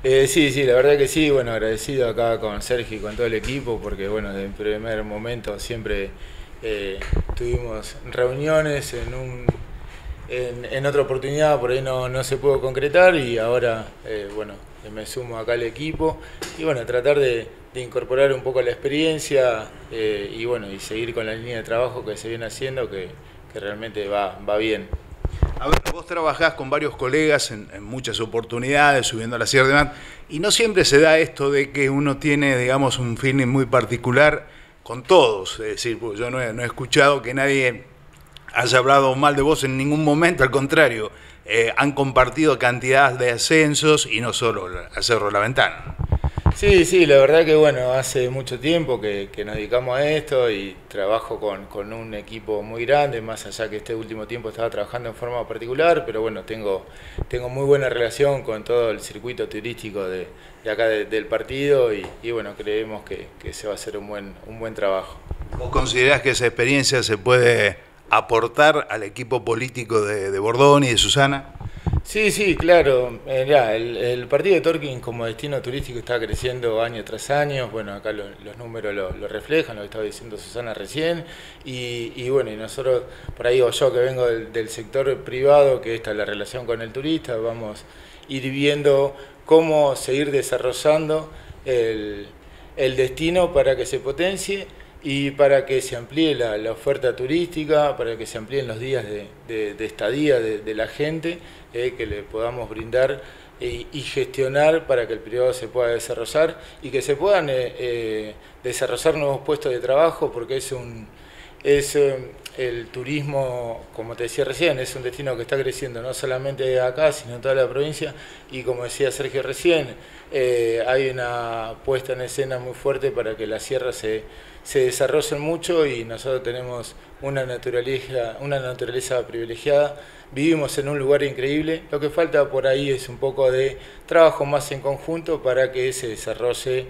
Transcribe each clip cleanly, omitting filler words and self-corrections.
Sí, sí, la verdad que sí, bueno, agradecido acá con Sergio y con todo el equipo, porque bueno, desde el primer momento siempre tuvimos reuniones en otra oportunidad, por ahí no se pudo concretar y ahora, bueno, me sumo acá al equipo y bueno, tratar de incorporar un poco la experiencia y bueno, y seguir con la línea de trabajo que se viene haciendo, que realmente va bien. A ver, vos trabajás con varios colegas en muchas oportunidades, subiendo a la Sierra de Mar, y no siempre se da esto de que uno tiene, digamos, un feeling muy particular con todos. Es decir, pues yo no he escuchado que nadie haya hablado mal de vos en ningún momento, al contrario, han compartido cantidad de ascensos y no solo a Cerro La Ventana. Sí, sí, la verdad que bueno, hace mucho tiempo que nos dedicamos a esto y trabajo con un equipo muy grande, más allá que este último tiempo estaba trabajando en forma particular, pero bueno, tengo muy buena relación con todo el circuito turístico de acá del partido y bueno, creemos que se va a hacer un buen trabajo. ¿Vos considerás que esa experiencia se puede aportar al equipo político de Bordón y de Susana? Sí, sí, claro. Mirá, el partido de Torquín como destino turístico está creciendo año tras año. Bueno, acá los números lo reflejan, lo que estaba diciendo Susana recién. Y bueno, y nosotros, por ahí o yo que vengo del sector privado, que esta es la relación con el turista, vamos a ir viendo cómo seguir desarrollando el, el destino para que se potencie y para que se amplíe la oferta turística, para que se amplíen los días de estadía de la gente, que le podamos brindar y gestionar para que el privado se pueda desarrollar y que se puedan desarrollar nuevos puestos de trabajo, porque es el turismo, como te decía recién, es un destino que está creciendo no solamente acá, sino en toda la provincia, y como decía Sergio recién, hay una puesta en escena muy fuerte para que las sierras se desarrollen mucho y nosotros tenemos una naturaleza privilegiada, vivimos en un lugar increíble, lo que falta por ahí es un poco de trabajo más en conjunto para que se desarrolle,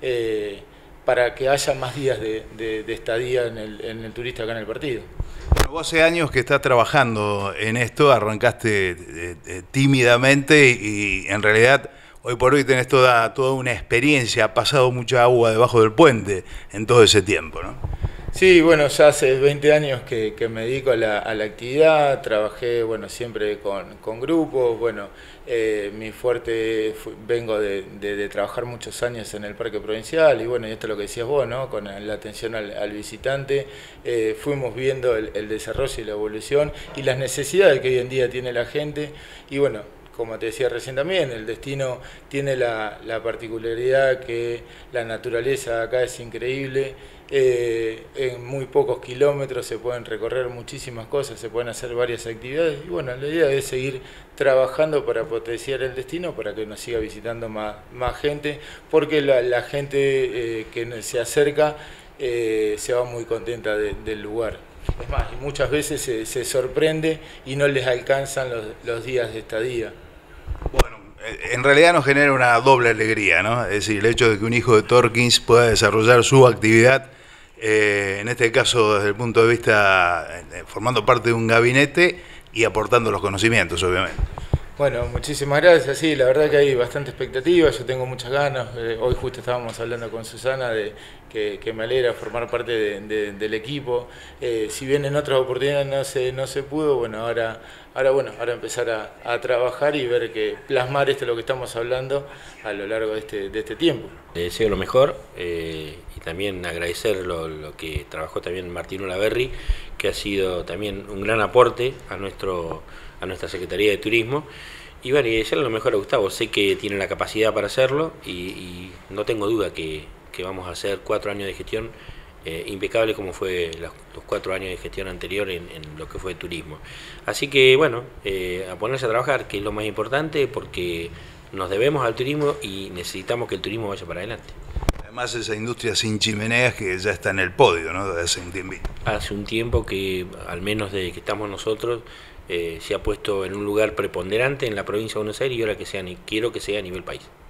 para que haya más días de estadía en el turista acá en el partido. Bueno, vos hace años que estás trabajando en esto, arrancaste tímidamente y en realidad hoy por hoy tenés toda una experiencia, ha pasado mucha agua debajo del puente en todo ese tiempo, ¿no? Sí, bueno, ya hace 20 años que me dedico a la actividad, trabajé, bueno, siempre con grupos, bueno, mi fuerte, vengo de trabajar muchos años en el Parque Provincial y bueno, y esto es lo que decías vos, ¿no? Con la atención al visitante, fuimos viendo el desarrollo y la evolución y las necesidades que hoy en día tiene la gente y bueno, como te decía recién también, el destino tiene la particularidad que la naturaleza acá es increíble, en muy pocos kilómetros se pueden recorrer muchísimas cosas, se pueden hacer varias actividades y bueno, la idea es seguir trabajando para potenciar el destino, para que nos siga visitando más gente, porque la gente que se acerca se va muy contenta del lugar. Es más, y muchas veces se sorprende y no les alcanzan los días de estadía. Bueno, en realidad nos genera una doble alegría, ¿no? Es decir, el hecho de que un hijo de Torkins pueda desarrollar su actividad, en este caso desde el punto de vista formando parte de un gabinete y aportando los conocimientos, obviamente. Bueno, muchísimas gracias. Sí, la verdad que hay bastante expectativa, yo tengo muchas ganas. Hoy justo estábamos hablando con Susana de que me alegra formar parte del equipo. Si bien en otras oportunidades no se pudo, bueno, ahora empezar a trabajar y ver que plasmar esto lo que estamos hablando a lo largo de este tiempo. Le deseo lo mejor y también agradecer lo que trabajó también Martín Olaverri, que ha sido también un gran aporte a nuestra Secretaría de Turismo. Y bueno, y desearle lo mejor a Gustavo, sé que tiene la capacidad para hacerlo y no tengo duda que vamos a hacer 4 años de gestión impecable como fue los 4 años de gestión anterior en lo que fue turismo. Así que bueno, a ponerse a trabajar, que es lo más importante, porque nos debemos al turismo y necesitamos que el turismo vaya para adelante. Además esa industria sin chimeneas que ya está en el podio, ¿no? Desde hace un tiempo. Hace un tiempo que, al menos desde que estamos nosotros, se ha puesto en un lugar preponderante en la provincia de Buenos Aires y ahora quiero que sea a nivel país.